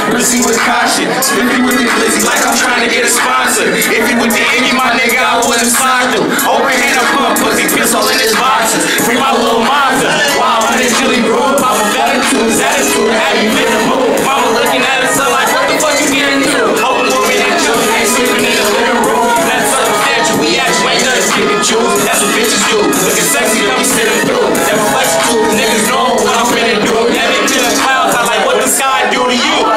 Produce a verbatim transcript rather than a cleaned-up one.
Proceed with caution. Spiffy with the glizzy like I'm trying to get a sponsor. If you with the Iggy, my nigga, I wouldn't sign through. Overhand, I pump pussy, piss all in his boxes. Free my little monster. Wow, honey, Julie Brew, pop a attitudes, attitude, how you fit the mood. Mama looking at us, so like, what the fuck you getting through? Hope the woman and children ain't sleeping in the living room. That's circumstantial, we actually ain't nothing skipping choose. That's what bitches do. Looking sexy, come be sitting through. That reflection too, niggas know what I'm finna do. That bitch in the clouds, I like what the sky do to you.